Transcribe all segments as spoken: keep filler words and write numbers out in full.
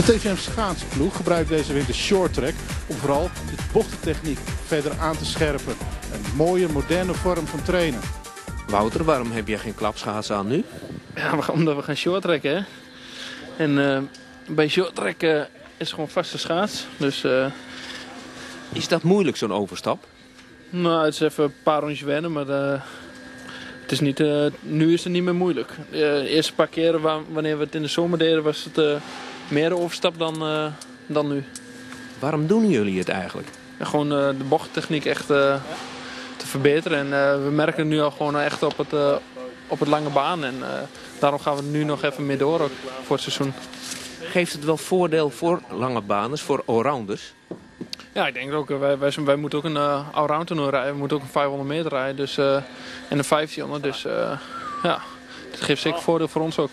De T V M schaatsploeg gebruikt deze winter shorttrack om vooral de bochtentechniek verder aan te scherpen. Een mooie, moderne vorm van trainen. Wouter, waarom heb je geen klapschaatsen aan nu? Ja, omdat we gaan shorttrekken, hè. En uh, bij shorttrekken is het gewoon vaste schaats. Dus, uh... Is dat moeilijk, zo'n overstap? Nou, het is even een paar rondjes wennen, maar uh, het is niet, uh, nu is het niet meer moeilijk. Uh, de eerste paar keren wa wanneer we het in de zomer deden, was het uh, meer een overstap dan, uh, dan nu. Waarom doen jullie het eigenlijk? Ja, gewoon uh, de bochttechniek echt uh, te verbeteren. En uh, we merken het nu al gewoon echt op het, uh, op het lange baan. En uh, daarom gaan we nu nog even mee door ook voor het seizoen. Geeft het wel voordeel voor lange banen, voor allrounders? Ja, ik denk ook. Wij, wij, wij moeten ook een uh, allround toernooi rijden. We moeten ook een vijfhonderd meter rijden. Dus, uh, en een vijftienhonderd. Dus uh, ja, dat geeft zeker voordeel voor ons ook.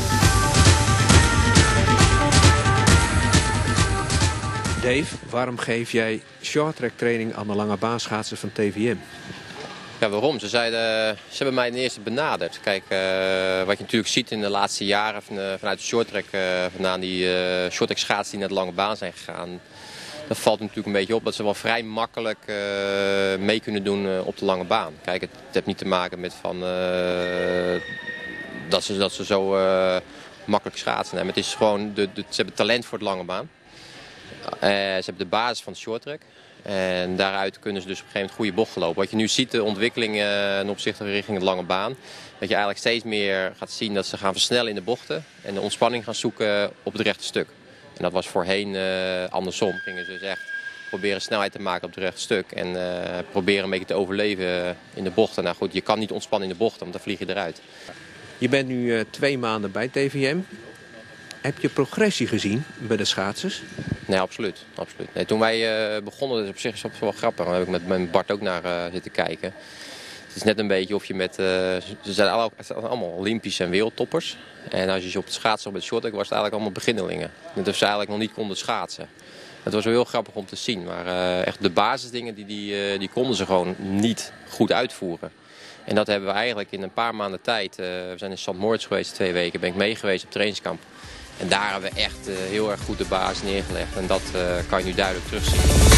Dave, waarom geef jij shorttrack training aan de lange baanschaatsen van T V M? Ja, waarom? Ze, zeiden, ze hebben mij ten eerste benaderd. Kijk, uh, wat je natuurlijk ziet in de laatste jaren van, uh, vanuit de shorttrack, uh, vandaan die uh, shorttrack schaatsen die naar de lange baan zijn gegaan. Dat valt natuurlijk een beetje op dat ze wel vrij makkelijk uh, mee kunnen doen uh, op de lange baan. Kijk, het, het heeft niet te maken met van, uh, dat, ze, dat ze zo uh, makkelijk schaatsen. Nee, maar het is gewoon, de, de, ze hebben talent voor de lange baan. Uh, ze hebben de basis van de shorttrack. En daaruit kunnen ze dus op een gegeven moment goede bochten lopen. Wat je nu ziet, de ontwikkeling uh, ten opzichte richting de lange baan. Dat je eigenlijk steeds meer gaat zien dat ze gaan versnellen in de bochten. En de ontspanning gaan zoeken op het rechte stuk. En dat was voorheen uh, andersom. Gingen ze dus echt proberen snelheid te maken op het rechte stuk. En uh, proberen een beetje te overleven in de bochten. Nou goed, je kan niet ontspannen in de bochten, want dan vlieg je eruit. Je bent nu uh, twee maanden bij T V M. Heb je progressie gezien bij de schaatsers? Nee, absoluut. absoluut. Nee, toen wij uh, begonnen, dat is op zich is wel grappig. Daar heb ik met, met Bart ook naar uh, zitten kijken. Het is net een beetje of je met... Uh, ze zijn allemaal, allemaal Olympische en wereldtoppers. En als je ze op het schaatsen op het shorttrack was het eigenlijk allemaal beginnelingen. Dat ze eigenlijk nog niet konden schaatsen. Het was wel heel grappig om te zien. Maar uh, echt de basisdingen die, die, uh, die konden ze gewoon niet goed uitvoeren. En dat hebben we eigenlijk in een paar maanden tijd... Uh, we zijn in Sankt Moritz geweest twee weken. Ben ik mee geweest op trainingskamp. En daar hebben we echt uh, heel erg goed de basis neergelegd. En dat uh, kan je nu duidelijk terugzien.